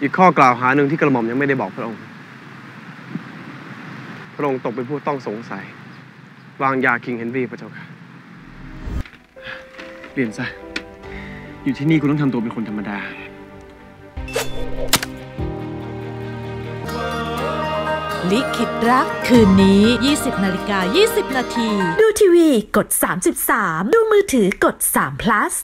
อีกข้อกล่าวหาหนึ่งที่กระหม่อมยังไม่ได้บอกพระองค์ตกเป็นผู้ต้องสงสัยวางยาคิงเฮนรี่พระเจ้าค่ะเปลี่ยนซะอยู่ที่นี่คุณต้องทำตัวเป็นคนธรรมดาลิขิตรักคืนนี้ 20:20 น.ดูทีวีกด33ดูมือถือกด3 plus